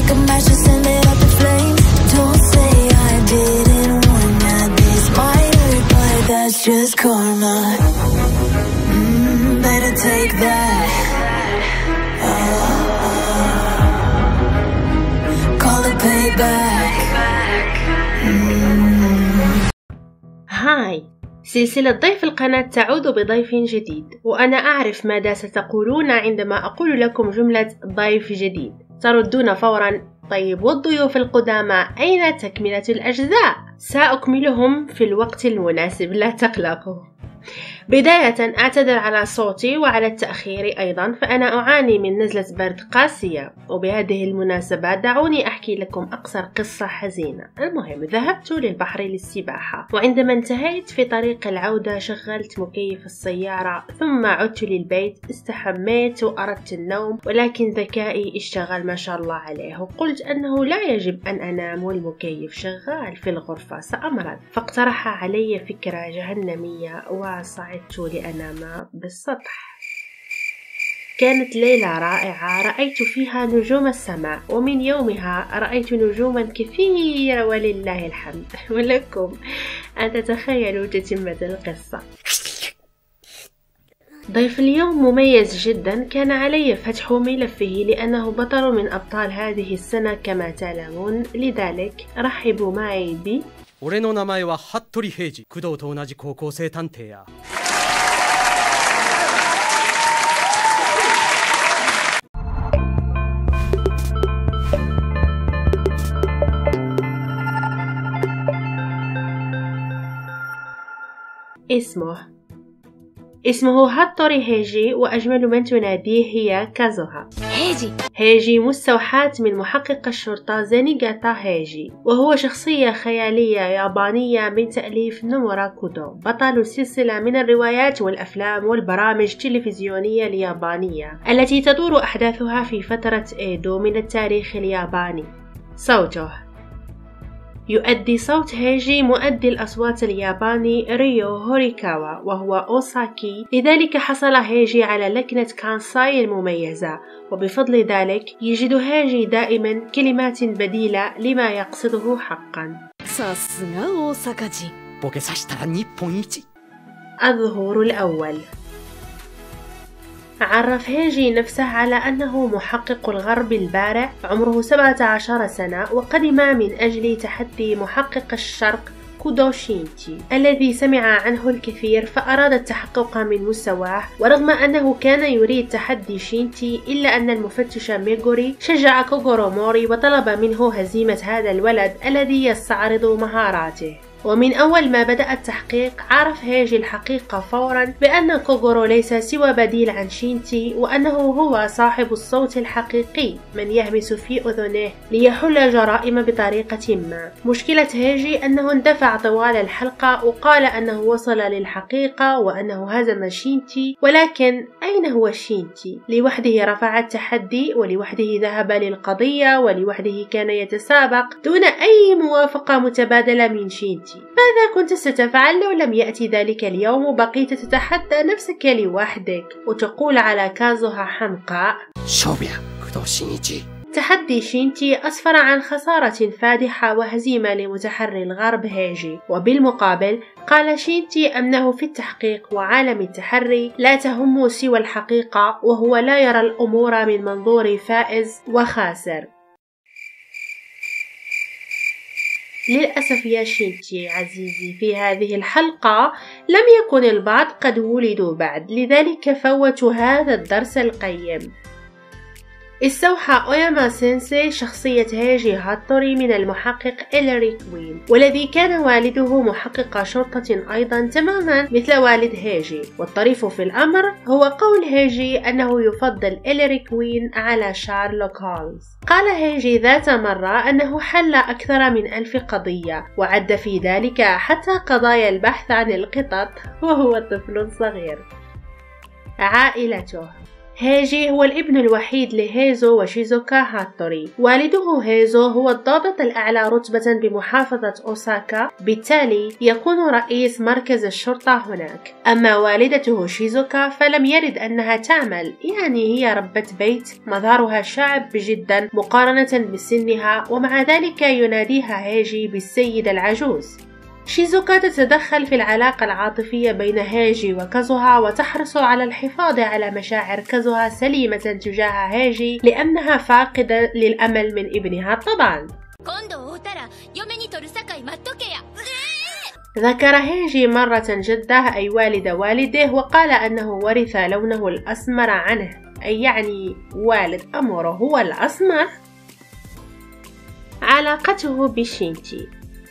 a match to send it up in flames. Don't say I didn't warn ya. This might hurt, but that's just karma. Better take that. Call it payback. هاي، سلسلة ضيف القناة تعود بضيف جديد، وأنا أعرف ماذا ستقولون عندما أقول لكم جملة ضيف جديد. تردون فورا: طيب والضيوف القدامى أين تكملة الأجزاء؟ سأكملهم في الوقت المناسب، لا تقلقوا. بداية أعتذر على صوتي وعلى التأخير أيضا، فأنا أعاني من نزلة برد قاسية، وبهذه المناسبة دعوني أحكي لكم أقصر قصة حزينة. المهم، ذهبت للبحر للسباحة، وعندما انتهيت في طريق العودة شغلت مكيف السيارة، ثم عدت للبيت، استحميت وأردت النوم، ولكن ذكائي اشتغل ما شاء الله عليه، وقلت أنه لا يجب أن أنام والمكيف شغال في الغرفة، سأمرض. فاقترح علي فكرة جهنمية وصعدت لأنام بالسطح. كانت ليلة رائعة، رأيت فيها نجوم السماء، ومن يومها رأيت نجوما كثيرة ولله الحمد. ولكم أن تتخيلوا تتمة القصة. ضيف اليوم مميز جدا، كان علي فتح ملفه لأنه بطل من أبطال هذه السنة كما تعلمون، لذلك رحبوا معي ب 俺の名前は服部平次、工藤と同じ高校生探偵や。 اسمه هاتوري هيجي، وأجمل من تناديه هي كازوها. هيجي مستوحاة من محقق الشرطة زينيغاتا هيجي، وهو شخصية خيالية يابانية من تأليف نومورا كودو، بطل سلسلة من الروايات والأفلام والبرامج التلفزيونية اليابانية التي تدور أحداثها في فترة إيدو من التاريخ الياباني. صوته: يؤدي صوت هيجي مؤدي الأصوات الياباني ريو هوريكاوا، وهو أوساكي، لذلك حصل هيجي على لكنة كانساي المميزة، وبفضل ذلك يجد هيجي دائما كلمات بديلة لما يقصده حقا. الظهور الأول. عرف هيجي نفسه على أنه محقق الغرب البارع، عمره 17 سنة، وقدم من أجل تحدي محقق الشرق كودو شينتي الذي سمع عنه الكثير، فأراد التحقق من مستواه. ورغم أنه كان يريد تحدي شينتي، إلا أن المفتش ميغوري شجع كوغورو موري وطلب منه هزيمة هذا الولد الذي يستعرض مهاراته. ومن أول ما بدأ التحقيق عرف هيجي الحقيقة فورا بأن كوغورو ليس سوى بديل عن شينتي، وأنه هو صاحب الصوت الحقيقي من يهمس في أذنه ليحل جرائم بطريقة ما. مشكلة هيجي أنه اندفع طوال الحلقة وقال أنه وصل للحقيقة وأنه هزم شينتي، ولكن أين هو شينتي؟ لوحده رفع التحدي، ولوحده ذهب للقضية، ولوحده كان يتسابق دون أي موافقة متبادلة من شينتي. ماذا كنت ستفعل لو لم يأتي ذلك اليوم وبقيت تتحدى نفسك لوحدك وتقول على كازوها حمقاء؟ تحدي شينتي أسفر عن خسارة فادحة وهزيمة لمتحري الغرب هيجي، وبالمقابل قال شينتي أنه في التحقيق وعالم التحري لا تهم سوى الحقيقة، وهو لا يرى الأمور من منظور فائز وخاسر. للأسف يا شينتي عزيزي، في هذه الحلقة لم يكن البعض قد ولدوا بعد، لذلك فوتوا هذا الدرس القيم. استوحى أوياما سينسي شخصية هيجي هاتوري من المحقق إليري كوين، والذي كان والده محقق شرطة أيضا تماما مثل والد هيجي. والطريف في الأمر هو قول هيجي أنه يفضل إليري كوين على شارلوك هولمز. قال هيجي ذات مرة أنه حل أكثر من 1000 قضية، وعد في ذلك حتى قضايا البحث عن القطط وهو طفل صغير. عائلته: هيجي هو الابن الوحيد لهيزو وشيزوكا هاتوري. والده هيزو هو الضابط الأعلى رتبة بمحافظة أوساكا، بالتالي يكون رئيس مركز الشرطة هناك. أما والدته شيزوكا فلم يرد أنها تعمل، يعني هي ربة بيت مظهرها شاب جدا مقارنة بسنها، ومع ذلك يناديها هيجي بالسيد العجوز. شيزوكا تتدخل في العلاقة العاطفية بين هيجي وكازوها وتحرص على الحفاظ على مشاعر كازوها سليمة تجاه هيجي لأنها فاقدة للأمل من ابنها طبعا. ذكر هيجي مرة جده أي والد والده وقال أنه ورث لونه الأسمر عنه، أي يعني والد أمره هو الأسمر. علاقته بشينتي.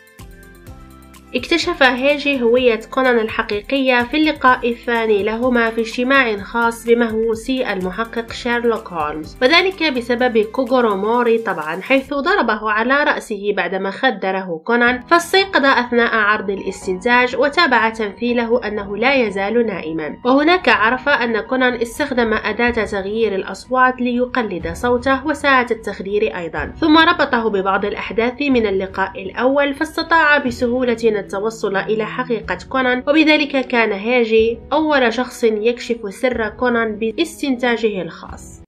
اكتشف هيجي هوية كونان الحقيقية في اللقاء الثاني لهما في اجتماع خاص بمهووسي المحقق شيرلوك هولمز، وذلك بسبب كوغورو موري طبعا، حيث ضربه على رأسه بعدما خدره كونان، فاستيقظ أثناء عرض الاستنتاج وتابع تمثيله أنه لا يزال نائما. وهناك عرف أن كونان استخدم أداة تغيير الأصوات ليقلد صوته وساعة التخدير أيضا، ثم ربطه ببعض الأحداث من اللقاء الأول، فاستطاع بسهولة التوصل إلى حقيقة كونان، وبذلك كان هيجي أول شخص يكشف سر كونان باستنتاجه الخاص.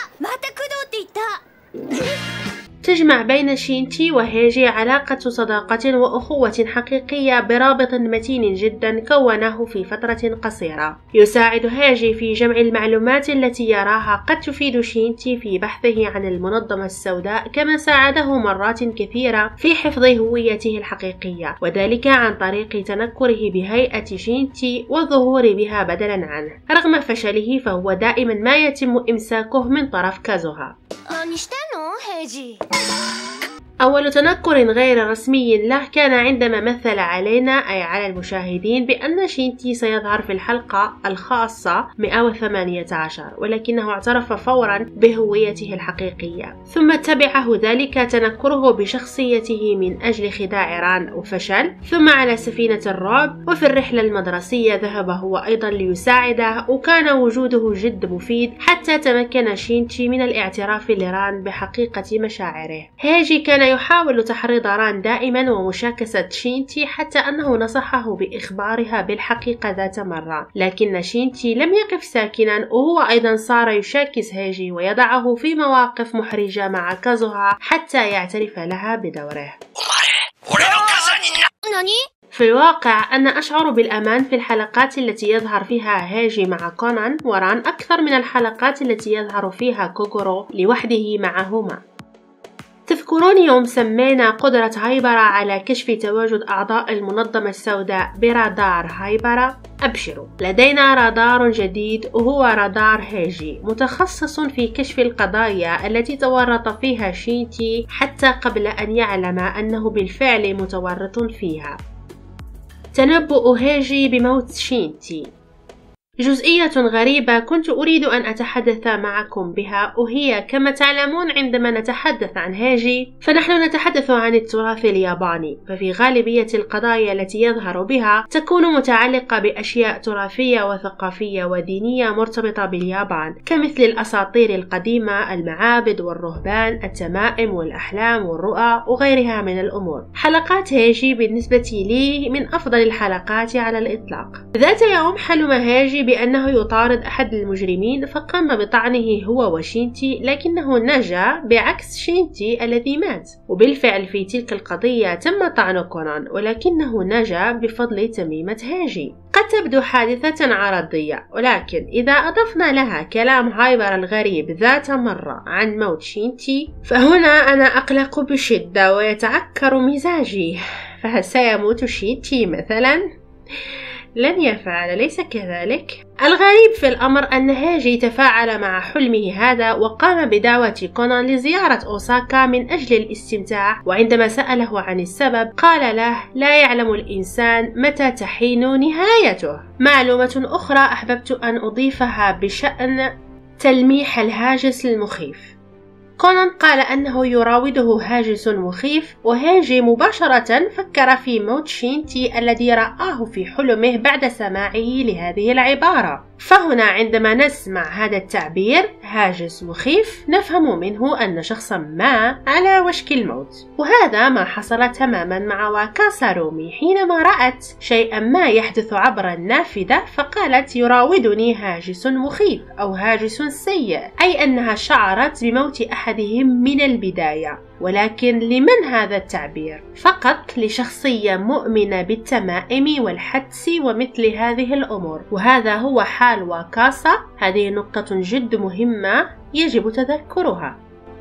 تجمع بين شينتي وهيجي علاقة صداقة وأخوة حقيقية برابط متين جدا كونه في فترة قصيرة. يساعد هيجي في جمع المعلومات التي يراها قد تفيد شينتي في بحثه عن المنظمة السوداء، كما ساعده مرات كثيرة في حفظ هويته الحقيقية، وذلك عن طريق تنكره بهيئة شينتي والظهور بها بدلا عنه. رغم فشله فهو دائما ما يتم إمساكه من طرف كازوها. أول تنكر غير رسمي له كان عندما مثل علينا أي على المشاهدين بأن شينتي سيظهر في الحلقة الخاصة 118، ولكنه اعترف فورا بهويته الحقيقية، ثم تبعه ذلك تنكره بشخصيته من أجل خداع ران وفشل، ثم على سفينة الرعب، وفي الرحلة المدرسية ذهب هو أيضا ليساعده، وكان وجوده جد مفيد حتى تمكن شينتي من الاعتراف لران بحقيقة مشاعره. هيجي كان يحاول تحريض ران دائما ومشاكسة شينتي حتى أنه نصحه بإخبارها بالحقيقة ذات مرة، لكن شينتي لم يقف ساكنا، وهو أيضا صار يشاكس هيجي ويضعه في مواقف محرجة مع كازوها حتى يعترف لها بدوره. في الواقع أنا أشعر بالأمان في الحلقات التي يظهر فيها هيجي مع كونان وران أكثر من الحلقات التي يظهر فيها كوغورو لوحده معهما. تذكرون يوم سمينا قدرة هايبرا على كشف تواجد أعضاء المنظمة السوداء برادار هايبرا؟ أبشروا، لدينا رادار جديد وهو رادار هيجي، متخصص في كشف القضايا التي تورط فيها شينتي حتى قبل أن يعلم أنه بالفعل متورط فيها. تنبؤ هيجي بموت شينتي. جزئية غريبة كنت أريد أن أتحدث معكم بها، وهي كما تعلمون عندما نتحدث عن هيجي فنحن نتحدث عن التراث الياباني، ففي غالبية القضايا التي يظهر بها تكون متعلقة بأشياء تراثية وثقافية ودينية مرتبطة باليابان، كمثل الأساطير القديمة، المعابد والرهبان، التمائم والأحلام والرؤى وغيرها من الأمور. حلقات هيجي بالنسبة لي من أفضل الحلقات على الإطلاق. ذات يوم حلم هيجي بأنه يطارد أحد المجرمين، فقام بطعنه هو وشينتي، لكنه نجا بعكس شينتي الذي مات. وبالفعل في تلك القضية تم طعن كونان، ولكنه نجا بفضل تميمة هيجي. قد تبدو حادثة عرضية، ولكن إذا أضفنا لها كلام هايبر الغريب ذات مرة عن موت شينتي فهنا أنا أقلق بشدة ويتعكر مزاجي. فهل سيموت شينتي مثلا؟ لن يفعل، أليس كذلك؟ الغريب في الأمر أن هيجي تفاعل مع حلمه هذا وقام بدعوة كونان لزيارة أوساكا من أجل الاستمتاع، وعندما سأله عن السبب قال له: لا يعلم الإنسان متى تحين نهايته. معلومة أخرى أحببت أن أضيفها بشأن تلميح الهاجس المخيف. كونان قال أنه يراوده هاجس مخيف، وهيجي مباشرة فكر في موت شينتي الذي رآه في حلمه بعد سماعه لهذه العبارة، فهنا عندما نسمع هذا التعبير هاجس مخيف نفهم منه أن شخصا ما على وشك الموت، وهذا ما حصل تماما مع واكاسا رومي حينما رأت شيئا ما يحدث عبر النافذة فقالت يراودني هاجس مخيف أو هاجس سيء، أي أنها شعرت بموت أحدهم من البداية. ولكن لمن هذا التعبير؟ فقط لشخصية مؤمنة بالتمائم والحدس ومثل هذه الأمور، وهذا هو حال واكاسا. هذه نقطة جد مهمة يجب تذكرها.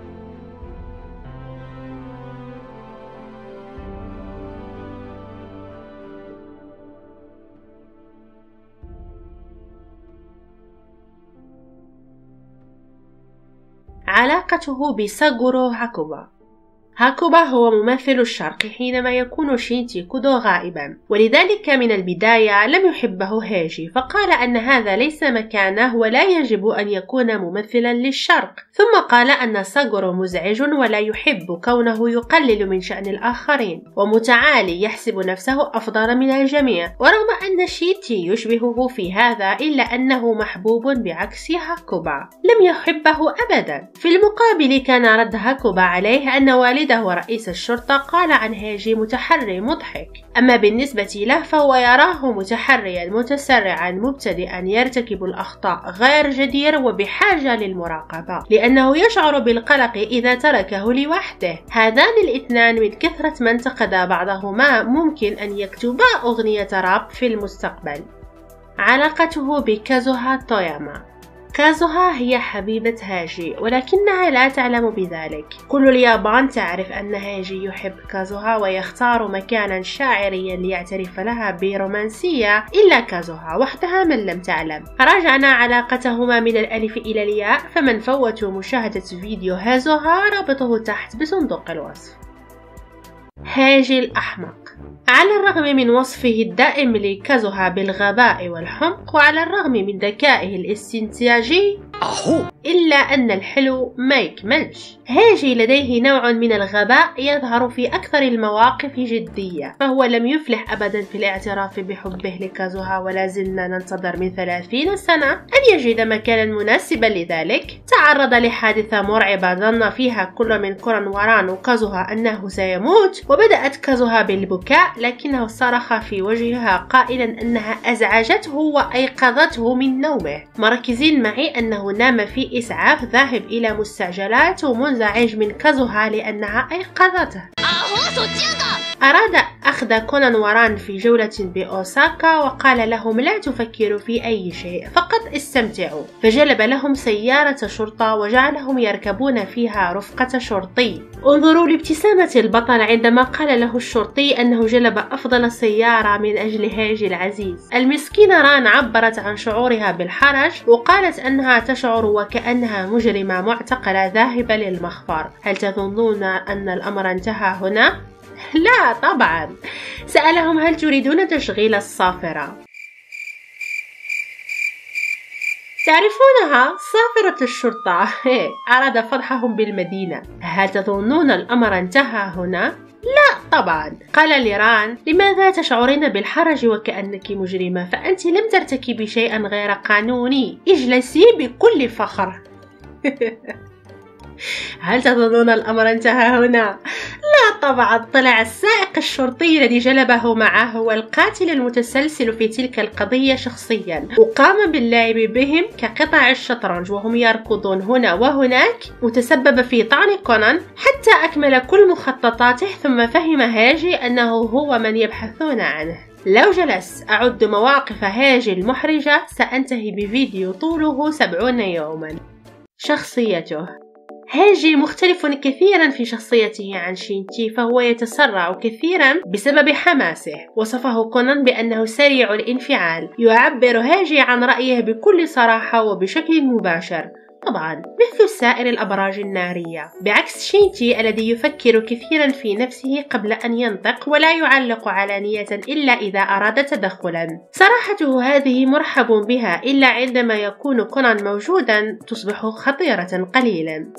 علاقته بساغورو هاكوبا. هاكوبا هو ممثل الشرق حينما يكون شينتي كودو غائبا، ولذلك من البداية لم يحبه هاجي، فقال أن هذا ليس مكانه ولا يجب أن يكون ممثلا للشرق. ثم قال أن ساغورو مزعج ولا يحب كونه يقلل من شأن الآخرين ومتعالي يحسب نفسه أفضل من الجميع، ورغم أن شينتي يشبهه في هذا إلا أنه محبوب بعكس هاكوبا لم يحبه أبدا. في المقابل كان رد هاكوبا عليه أن والده ورئيس الشرطة قال عن هاجي متحري مضحك، أما بالنسبة له فهو يراه متحريا متسرعا مبتدئا يرتكب الأخطاء غير جدير وبحاجة للمراقبة، لأنه يشعر بالقلق إذا تركه لوحده. هذان الاثنان من كثرة ما انتقد بعضهما ممكن أن يكتبا أغنية راب في المستقبل. علاقته بكازوها توياما. كازوها هي حبيبة هاجي ولكنها لا تعلم بذلك. كل اليابان تعرف أن هاجي يحب كازوها ويختار مكانا شاعريا ليعترف لها برومانسية، إلا كازوها وحدها من لم تعلم. راجعنا علاقتهما من الألف إلى الياء، فمن فوتوا مشاهدة فيديو هازوها رابطه تحت بصندوق الوصف. هاجي الأحمق. على الرغم من وصفه الدائم لكازوها بالغباء والحمق، وعلى الرغم من ذكائه الاستنتاجي، إلا أن الحلو ما يكملش. هاجي لديه نوع من الغباء يظهر في أكثر المواقف جدية، فهو لم يفلح أبدا في الاعتراف بحبه لكازوها، ولا زلنا ننتظر من 30 سنة أن يجد مكانا مناسبا لذلك. تعرض لحادثة مرعبة ظن فيها كل من كوران وران وكازوها أنه سيموت، وبدأت كازوها بالبكاء لكنه صرخ في وجهها قائلا أنها أزعجته وأيقظته من نومه. مركزين معي أنه نام في إسعاف ذاهب إلى مستعجلات ومنزعج من كازوها لأنها أيقظته. أراد أخذ كونان وران في جولة بأوساكا وقال لهم لا تفكروا في أي شيء، فقط استمتعوا، فجلب لهم سيارة شرطة وجعلهم يركبون فيها رفقة شرطي. انظروا لابتسامة البطل عندما قال له الشرطي أنه جلب أفضل سيارة من أجل هاجي العزيز. المسكينة ران عبرت عن شعورها بالحرج وقالت أنها تشعر وكأنها مجرمة معتقلة ذاهبة للمخفر. هل تظنون أن الأمر انتهى هنا؟ لا طبعا. سألهم هل تريدون تشغيل الصافرة؟ تعرفونها صافرة الشرطة. أراد فضحهم بالمدينة. هل تظنون الأمر انتهى هنا؟ لا طبعا. قال لران لماذا تشعرين بالحرج وكأنك مجرمة؟ فأنت لم ترتكبي شيئا غير قانوني، اجلسي بكل فخر. هل تظنون الأمر انتهى هنا؟ لا طبعا. طلع السائق الشرطي الذي جلبه معه والقاتل المتسلسل في تلك القضية شخصيا، وقام باللعب بهم كقطع الشطرنج وهم يركضون هنا وهناك، وتسبب في طعن كونان حتى أكمل كل مخططاته. ثم فهم هاجي أنه هو من يبحثون عنه. لو جلس أعد مواقف هاجي المحرجة سأنتهي بفيديو طوله 70 يوما. شخصيته. هاجي مختلف كثيرا في شخصيته عن شينتي، فهو يتسرع كثيرا بسبب حماسه. وصفه كونان بأنه سريع الانفعال. يعبر هاجي عن رأيه بكل صراحة وبشكل مباشر، طبعا مثل سائر الأبراج النارية، بعكس شينتي الذي يفكر كثيرا في نفسه قبل أن ينطق ولا يعلق علانية إلا إذا أراد تدخلا. صراحته هذه مرحب بها، إلا عندما يكون كونان موجودا تصبح خطيرة قليلا.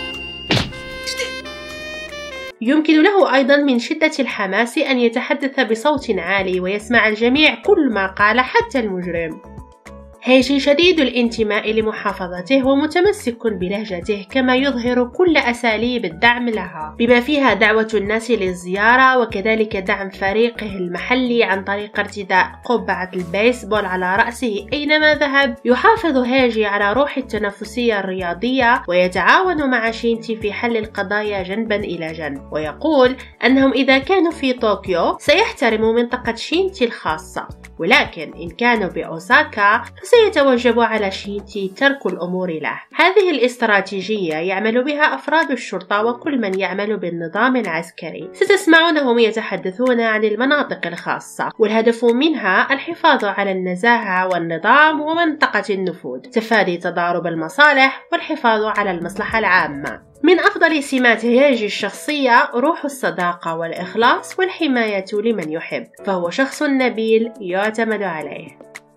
يمكن له أيضا من شدة الحماس أن يتحدث بصوت عالي ويسمع الجميع كل ما قال حتى المجرم. هيجي شديد الانتماء لمحافظته ومتمسك بلهجته، كما يظهر كل أساليب الدعم لها بما فيها دعوة الناس للزيارة، وكذلك دعم فريقه المحلي عن طريق ارتداء قبعة البيسبول على رأسه أينما ذهب. يحافظ هيجي على روح التنافسية الرياضية ويتعاون مع شينتي في حل القضايا جنبا إلى جنب، ويقول أنهم إذا كانوا في طوكيو سيحترموا منطقة شينتي الخاصة، ولكن إن كانوا بأوساكا فسيتوجب على شينتي ترك الأمور له. هذه الاستراتيجية يعمل بها أفراد الشرطة وكل من يعمل بالنظام العسكري. ستسمعونهم يتحدثون عن المناطق الخاصة، والهدف منها الحفاظ على النزاهة والنظام ومنطقة النفوذ، تفادي تضارب المصالح والحفاظ على المصلحة العامة. من أفضل سمات هيجي الشخصية روح الصداقة والإخلاص والحماية لمن يحب، فهو شخص نبيل يعتمد عليه.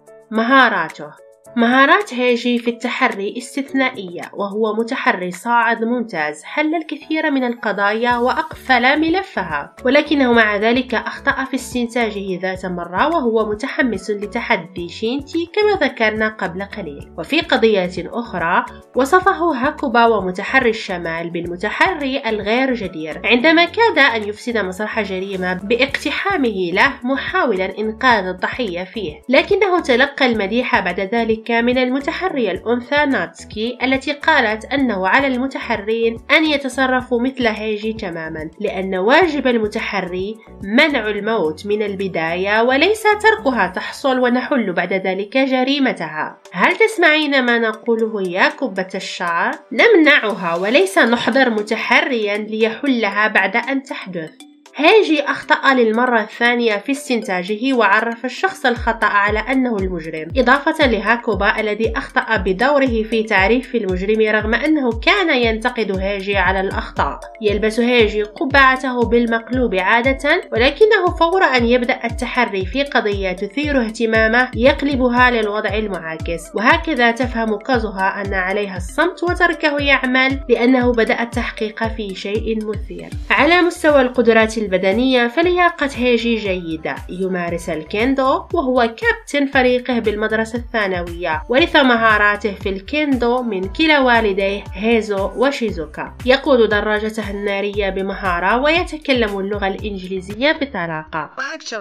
مهارات هيجي في التحري استثنائية، وهو متحري صاعد ممتاز، حل الكثير من القضايا وأقفل ملفها، ولكنه مع ذلك أخطأ في استنتاجه ذات مرة، وهو متحمس لتحدي شينتي كما ذكرنا قبل قليل. وفي قضية أخرى وصفه هاكوبا ومتحري الشمال بالمتحري الغير جدير، عندما كاد أن يفسد مسرح جريمة باقتحامه له محاولا إنقاذ الضحية فيه، لكنه تلقى المديح بعد ذلك من المتحرية الأنثى ناتسكي، التي قالت أنه على المتحرين أن يتصرفوا مثل هيجي تماما، لأن واجب المتحري منع الموت من البداية وليس تركها تحصل ونحل بعد ذلك جريمتها. هل تسمعين ما نقوله يا كبة الشعر؟ نمنعها وليس نحضر متحريا ليحلها بعد أن تحدث. هيجي أخطأ للمرة الثانية في استنتاجه وعرف الشخص الخطأ على أنه المجرم، إضافة لهاكوبا الذي أخطأ بدوره في تعريف المجرم رغم أنه كان ينتقد هيجي على الأخطاء. يلبس هيجي قبعته بالمقلوب عادة، ولكنه فور أن يبدأ التحري في قضية تثير اهتمامه يقلبها للوضع المعاكس، وهكذا تفهم كازوها أن عليها الصمت وتركه يعمل لأنه بدأ التحقيق في شيء مثير. على مستوى القدرات البدنية فلياقة هيجي جيدة، يمارس الكيندو وهو كابتن فريقه بالمدرسة الثانوية، ورث مهاراته في الكيندو من كلا والديه هيزو وشيزوكا. يقود دراجته النارية بمهارة ويتكلم اللغة الإنجليزية بطلاقة.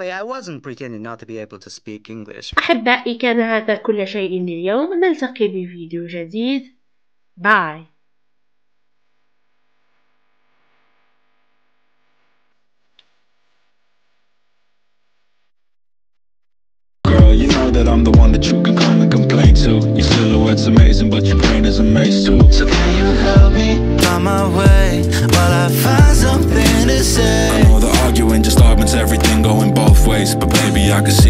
أحبائي، كان هذا كل شيء اليوم، نلتقي بفيديو جديد. باي. You know that I'm the one that you can come and complain to. Your silhouette's amazing, but your brain is a maze too. So can you help me find my way while I find something to say? I know the arguing just augments everything going both ways, but baby I can see